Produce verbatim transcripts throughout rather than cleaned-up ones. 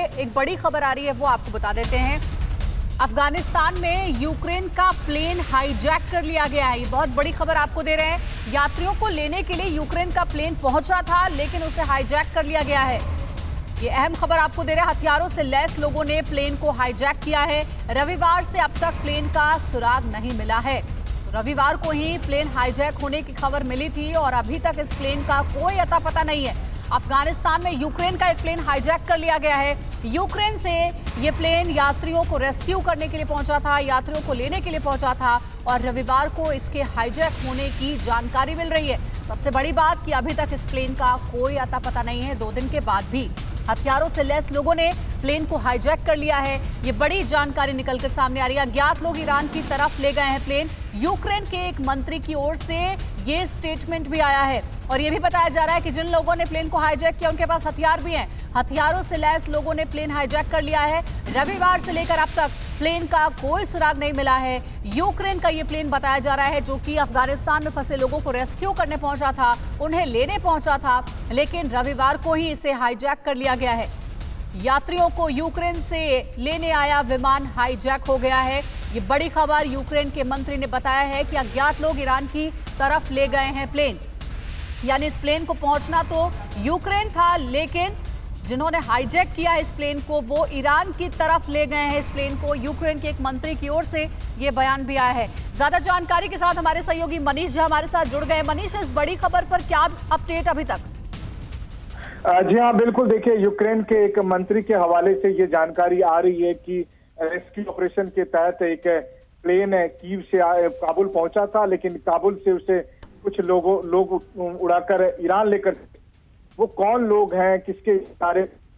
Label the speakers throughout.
Speaker 1: एक बड़ी खबर आ रही है वो आपको बता देते हैं। अफगानिस्तान में यूक्रेन का प्लेन हाईजैक कर लिया गया है। ये बहुत बड़ी खबर आपको दे रहे हैं। यात्रियों को लेने के लिए यूक्रेन का प्लेन पहुंचा था, लेकिन उसे हाईजैक कर लिया गया है। ये अहम खबर आपको दे रहे हैं। हथियारों से लैस लोगों ने प्लेन को हाईजैक किया है। रविवार से अब तक प्लेन का सुराग नहीं मिला है। तो रविवार को ही प्लेन हाईजैक होने की खबर मिली थी और अभी तक इस प्लेन का कोई अता पता नहीं है। अफगानिस्तान में यूक्रेन का एक प्लेन हाईजैक कर लिया गया है। यूक्रेन से ये प्लेन यात्रियों को रेस्क्यू करने के लिए पहुंचा था, यात्रियों को लेने के लिए पहुंचा था और रविवार को इसके हाईजैक होने की जानकारी मिल रही है। सबसे बड़ी बात कि अभी तक इस प्लेन का कोई अता पता नहीं है। दो दिन के बाद भी हथियारों से लैस लोगों ने प्लेन को हाईजैक कर लिया है। ये बड़ी जानकारी निकलकर सामने आ रही है। अज्ञात लोग ईरान की तरफ ले गए हैं प्लेन। यूक्रेन के एक मंत्री की ओर से ये स्टेटमेंट भी आया है और ये भी बताया जा रहा है कि जिन लोगों ने प्लेन को हाईजैक किया उनके पास हथियार भी हैं। हथियारों से लैस लोगों ने प्लेन हाईजैक कर लिया है। रविवार से लेकर अब तक प्लेन का कोई सुराग नहीं मिला है। यूक्रेन का ये प्लेन बताया जा रहा है जो कि अफगानिस्तान में फंसे लोगों को रेस्क्यू करने पहुंचा था, उन्हें लेने पहुंचा था, लेकिन रविवार को ही इसे हाईजैक कर लिया गया है। यात्रियों को यूक्रेन से लेने आया विमान हाईजैक हो गया है। ये बड़ी खबर यूक्रेन के मंत्री ने बताया है कि अज्ञात लोग ईरान की तरफ ले गए हैं प्लेन। यानी इस प्लेन को पहुंचना तो यूक्रेन था, लेकिन जिन्होंने हाईजैक किया इस प्लेन को वो ईरान की तरफ ले गए हैं इस प्लेन को। यूक्रेन के एक मंत्री की ओर से ये बयान भी आया है। ज्यादा जानकारी के साथ हमारे सहयोगी मनीष जी हमारे साथ जुड़ गए। मनीष, इस बड़ी खबर पर क्या अपडेट अभी तक?
Speaker 2: जी हाँ, बिल्कुल। देखिए, यूक्रेन के एक मंत्री के हवाले से ये जानकारी आ रही है कि रेस्क्यू ऑपरेशन के तहत एक प्लेन कीव से काबुल पहुंचा था, लेकिन काबुल से उसे कुछ लोगों लोग उड़ाकर ईरान लेकर। वो कौन लोग हैं, किसके इशारे,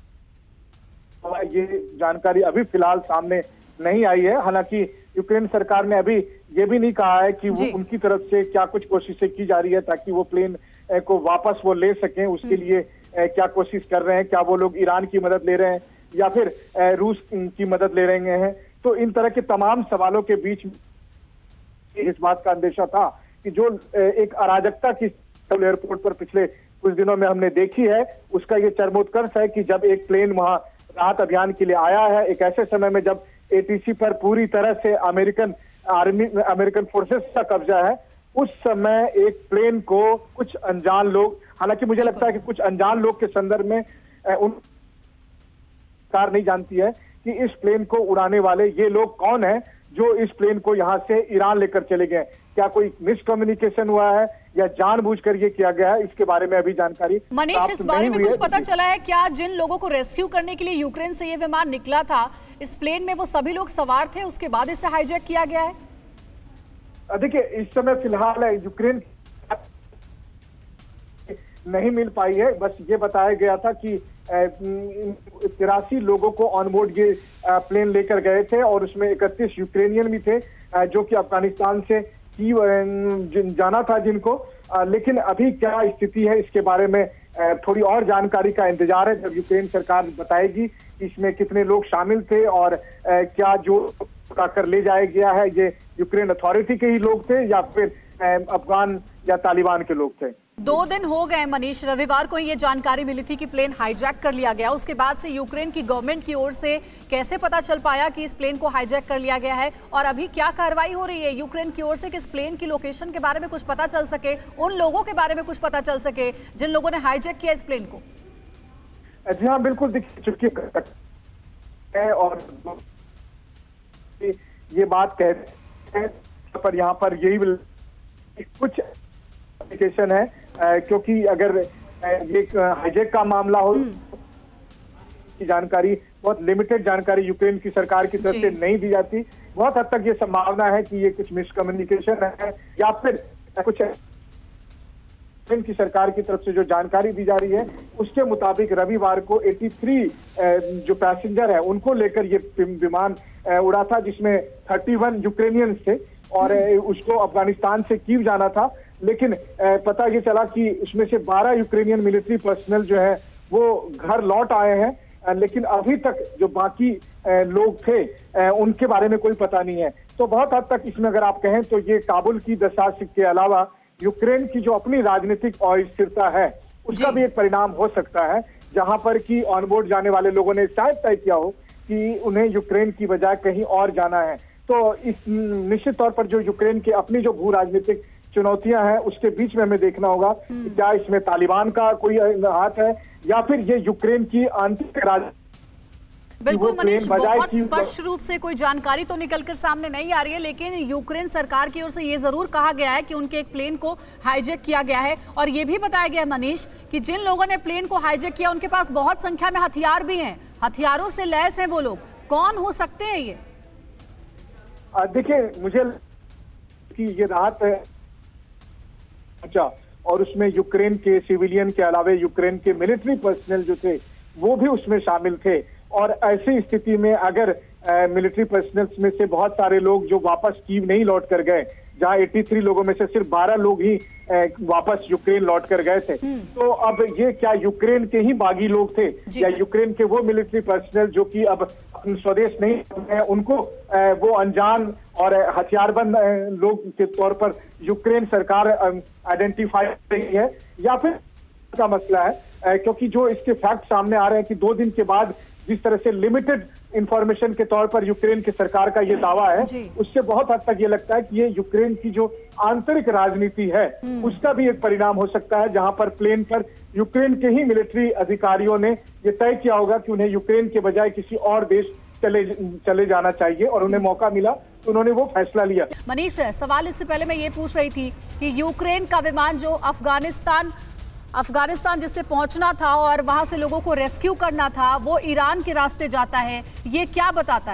Speaker 2: ये जानकारी अभी फिलहाल सामने नहीं आई है। हालांकि यूक्रेन सरकार ने अभी ये भी नहीं कहा है कि वो उनकी तरफ से क्या कुछ कोशिशें की जा रही है ताकि वो प्लेन को वापस वो ले सकें। उसके लिए क्या कोशिश कर रहे हैं, क्या वो लोग ईरान की मदद ले रहे हैं या फिर रूस की मदद ले रहे हैं। तो इन तरह के तमाम सवालों के बीच इस बात का अंदेशा था कि जो एक अराजकता की एयरपोर्ट पर पिछले कुछ दिनों में हमने देखी है, उसका ये चरमोत्कर्ष है कि जब एक प्लेन वहां राहत अभियान के लिए आया है, एक ऐसे समय में जब एटीसी पर पूरी तरह से अमेरिकन आर्मी अमेरिकन फोर्सेस का कब्जा है, उस समय एक प्लेन को कुछ अनजान लोग, हालांकि मुझे लगता है कि कुछ अनजान लोग के संदर्भ में उन सरकार नहीं जानती है कि इस प्लेन को उड़ाने वाले ये लोग कौन हैं जो इस प्लेन को यहां से ईरान लेकर चले गए। क्या कोई मिसकम्युनिकेशन हुआ है या जानबूझकर ये किया गया है, इसके बारे में अभी जानकारी
Speaker 1: मनीष, इस बारे में कुछ पता चला है क्या? जिन लोगों को रेस्क्यू करने के लिए यूक्रेन से ये विमान निकला था, इस प्लेन में वो सभी लोग सवार थे, उसके बाद इसे हाईजैक किया गया है?
Speaker 2: देखिए, इस समय फिलहाल यूक्रेन नहीं मिल पाई है। बस ये बताया गया था कि तिरासी लोगों को ऑनबोर्ड ये प्लेन लेकर गए थे और उसमें इकतीस यूक्रेनियन भी थे जो कि अफगानिस्तान से की जाना था जिनको। लेकिन अभी क्या स्थिति है इसके बारे में थोड़ी और जानकारी का इंतजार है। जब यूक्रेन सरकार बताएगी इसमें कितने लोग शामिल थे और क्या जो उठाकर ले जाया गया है ये यूक्रेन अथॉरिटी के ही लोग थे या फिर अफगान या तालिबान के लोग थे।
Speaker 1: दो दिन हो गए मनीष, रविवार को ये जानकारी मिली थी कि प्लेन हाईजैक कर लिया गया। उसके बाद से यूक्रेन की गवर्नमेंट की ओर से कैसे पता चल पाया कि इस प्लेन को हाईजैक कर लिया गया है और अभी क्या कार्रवाई हो रही है यूक्रेन की ओर से कि इस प्लेन की लोकेशन के बारे में कुछ पता चल सके, उन लोगों के बारे में कुछ पता चल सके जिन लोगों ने हाईजैक किया इस प्लेन को?
Speaker 2: जी हाँ, बिल्कुल। दिख चुकी है और ये बात कहते हैं पर यहाँ पर यही कुछ एप्लीकेशन है, क्योंकि अगर ये हाईजैक का मामला हो की जानकारी, बहुत लिमिटेड जानकारी यूक्रेन की सरकार की तरफ से नहीं दी जाती। बहुत हद तक ये संभावना है कि ये कुछ मिसकम्युनिकेशन है या फिर कुछ यूक्रेन की सरकार की तरफ से जो जानकारी दी जा रही है उसके मुताबिक रविवार को तिरासी जो पैसेंजर है उनको लेकर ये विमान उड़ा था, जिसमें इकतीस यूक्रेनियंस थे और उसको अफगानिस्तान से कीव जाना था। लेकिन पता ये चला कि उसमें से बारह यूक्रेनियन मिलिट्री पर्सनल जो है वो घर लौट आए हैं, लेकिन अभी तक जो बाकी लोग थे उनके बारे में कोई पता नहीं है। तो बहुत हद तक इसमें अगर आप कहें तो ये काबुल की दशा के अलावा यूक्रेन की जो अपनी राजनीतिक अस्थिरता है उसका भी एक परिणाम हो सकता है जहां पर कि ऑनबोर्ड जाने वाले लोगों ने शायद तय किया हो कि उन्हें यूक्रेन की बजाय कहीं और जाना है। तो इस निश्चित तौर पर जो यूक्रेन की अपनी जो भू राजनीतिक चुनौतियां हैं उसके बीच में हमें देखना होगा कि क्या इसमें तालिबान का कोई हाथ है या फिर ये यूक्रेन की आंतरिक राज
Speaker 1: बिल्कुल मनीष, बहुत स्पष्ट रूप से कोई जानकारी तो निकलकर सामने नहीं आ रही है, लेकिन यूक्रेन सरकार की ओर से ये जरूर कहा गया है कि उनके एक प्लेन को हाईजैक किया गया है और ये भी बताया गया है मनीष कि जिन लोगों ने प्लेन को हाईजैक किया उनके पास बहुत संख्या में हथियार भी हैं, हथियारों से लैस हैं वो लोग। कौन हो सकते हैं ये?
Speaker 2: देखिए, मुझे कि ये राहत है अच्छा, और उसमें यूक्रेन के सिविलियन के अलावा यूक्रेन के मिलिट्री पर्सनल जो थे वो भी उसमें शामिल थे। और ऐसी स्थिति में अगर मिलिट्री पर्सनल्स में से बहुत सारे लोग जो वापस कीव नहीं लौट कर गए, जहां तिरासी लोगों में से सिर्फ बारह लोग ही ए, वापस यूक्रेन लौट कर गए थे, तो अब ये क्या यूक्रेन के ही बागी लोग थे या यूक्रेन के वो मिलिट्री पर्सनल जो कि अब अपने स्वदेश नहीं है, उनको ए, वो अनजान और हथियारबंद लोग के तौर पर यूक्रेन सरकार आइडेंटिफाई कर रही है, या फिर का मसला है ए, क्योंकि जो इसके फैक्ट सामने आ रहे हैं कि दो दिन के बाद जिस तरह से लिमिटेड इंफॉर्मेशन के तौर पर यूक्रेन की सरकार का ये दावा है, उससे बहुत हद तक ये लगता है कि ये यूक्रेन की जो आंतरिक राजनीति है उसका भी एक परिणाम हो सकता है, जहां पर प्लेन पर यूक्रेन के ही मिलिट्री अधिकारियों ने ये तय किया होगा कि उन्हें यूक्रेन के बजाय किसी और देश चले चले जाना चाहिए और उन्हें मौका मिला तो उन्होंने वो फैसला लिया।
Speaker 1: मनीष, सवाल इससे पहले मैं ये पूछ रही थी कि यूक्रेन का विमान जो अफगानिस्तान अफगानिस्तान जिससे पहुंचना था और वहां से लोगों को रेस्क्यू करना था, वो ईरान के रास्ते जाता है, ये क्या बताता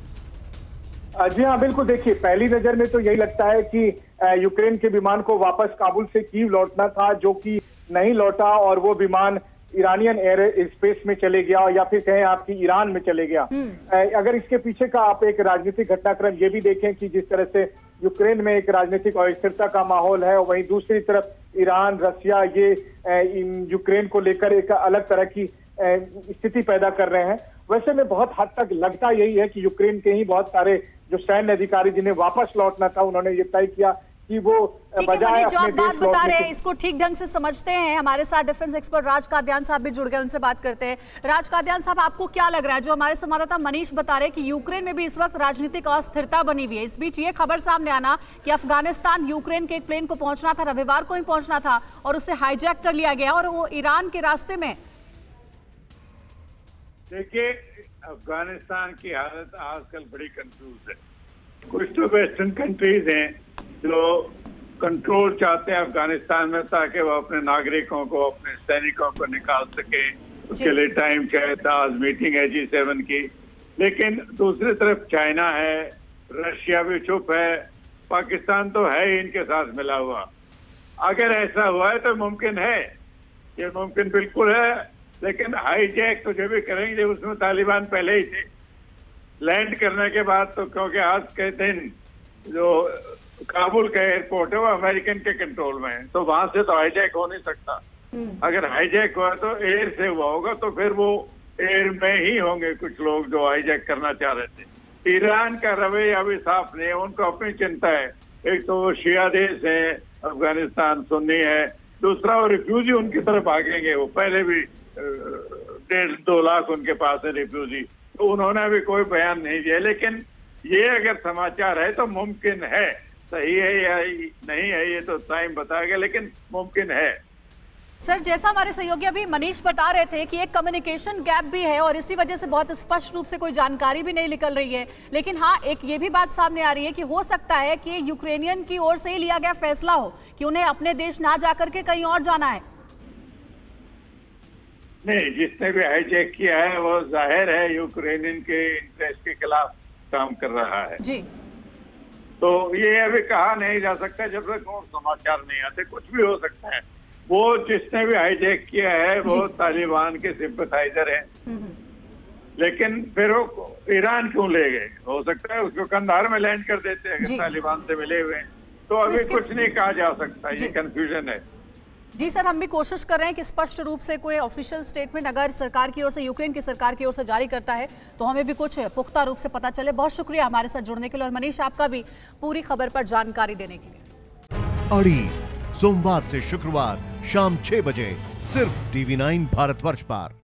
Speaker 1: है?
Speaker 2: जी हाँ, बिल्कुल। देखिए, पहली नजर में तो यही लगता है कि यूक्रेन के विमान को वापस काबुल से कीव लौटना था, जो कि नहीं लौटा और वो विमान ईरानियन एयर स्पेस में चले गया या फिर कहें आपकी ईरान में चले गया। अगर इसके पीछे का आप एक राजनीतिक घटनाक्रम ये भी देखें कि जिस तरह से यूक्रेन में एक राजनीतिक अस्थिरता का माहौल है, वहीं दूसरी तरफ ईरान, रसिया ये यूक्रेन को लेकर एक अलग तरह की स्थिति पैदा कर रहे हैं। वैसे में बहुत हद तक लगता यही है कि यूक्रेन के ही बहुत सारे जो सैन्य अधिकारी जिन्हें वापस लौटना था, उन्होंने ये तय किया कि वो बजाय
Speaker 1: जो आप बात बता रहे हैं इसको ठीक ढंग से समझते हैं। हमारे साथ डिफेंस एक्सपर्ट राज कादियान साहब भी जुड़ गए, उनसे बात करते हैं। राज कादियान साहब, आपको क्या लग रहा है, जो हमारे संवाददाता मनीष बता रहे हैं कि यूक्रेन में भी इस वक्त राजनीतिक अस्थिरता बनी हुई है, इस बीच ये खबर सामने आना कि अफगानिस्तान यूक्रेन के एक प्लेन को पहुंचना था, रविवार को ही पहुंचना था और उससे हाईजैक कर लिया गया और वो ईरान के रास्ते में।
Speaker 3: देखिए, अफगानिस्तान की हालत आजकल बड़ी कंफ्यूज है। कुछ तो वेस्टर्न कंट्रीज हैं जो कंट्रोल चाहते हैं अफगानिस्तान में, ताकि वो अपने नागरिकों को, अपने सैनिकों को निकाल सके। उसके लिए टाइम चाहिए था। आज मीटिंग है जी सेवन की। लेकिन दूसरी तरफ चाइना है, रशिया भी चुप है, पाकिस्तान तो है ही इनके साथ मिला हुआ। अगर ऐसा हुआ है तो मुमकिन है, ये मुमकिन बिल्कुल है। लेकिन हाईजैक तो जो भी करेंगे उसमें तालिबान पहले ही थे। लैंड करने के बाद तो, क्योंकि आज के दिन जो काबुल का एयरपोर्ट है वो अमेरिकन के कंट्रोल में है, तो वहां से तो हाईजैक हो नहीं सकता। अगर हाईजैक हुआ तो एयर से हुआ होगा, तो फिर वो एयर में ही होंगे कुछ लोग जो हाईजैक करना चाह रहे थे। ईरान का रवैया अभी साफ नहीं है, उनको अपनी चिंता है। एक तो वो शिया देश है, अफगानिस्तान सुन्नी है, दूसरा वो रिफ्यूजी उनकी तरफ भागेंगे। वो पहले भी डेढ़ दो लाख उनके पास है रिफ्यूजी, तो उन्होंने अभी कोई बयान नहीं दिया। लेकिन ये अगर समाचार है तो मुमकिन है, सही है या नहीं है ये तो टाइम बताएगा, लेकिन मुमकिन है।
Speaker 1: सर, जैसा हमारे सहयोगी अभी मनीष बता रहे थे कि एक कम्युनिकेशन गैप भी है और इसी वजह से बहुत स्पष्ट रूप से कोई जानकारी भी नहीं निकल रही है। लेकिन हाँ, एक ये भी बात सामने आ रही है कि हो सकता है कि यूक्रेनियन की ओर से ही लिया गया फैसला हो कि उन्हें अपने देश ना जाकर के कहीं और जाना है।
Speaker 3: नहीं, जिसने भी हाईजैक किया है वो जाहिर है यूक्रेनियन के इंटरेस्ट के खिलाफ काम कर रहा है
Speaker 1: जी।
Speaker 3: तो ये अभी कहा नहीं जा सकता जब तक और समाचार नहीं आते। कुछ भी हो सकता है। वो जिसने भी हाईजैक किया है वो तालिबान के सिंपथाइजर है, लेकिन फिर वो ईरान क्यों ले गए? हो सकता है उसको कंधार में लैंड कर देते हैं अगर तालिबान से मिले हुए हैं। तो अभी तो कुछ नहीं कहा जा सकता, ये कंफ्यूजन है।
Speaker 1: जी सर, हम भी कोशिश कर रहे हैं कि स्पष्ट रूप से कोई ऑफिशियल स्टेटमेंट अगर सरकार की ओर से, यूक्रेन की सरकार की ओर से जारी करता है तो हमें भी कुछ पुख्ता रूप से पता चले। बहुत शुक्रिया हमारे साथ जुड़ने के लिए, और मनीष आपका भी पूरी खबर पर जानकारी देने के लिए।
Speaker 4: अड़ी सोमवार से शुक्रवार शाम छह बजे सिर्फ टीवी नाइन भारतवर्ष पर।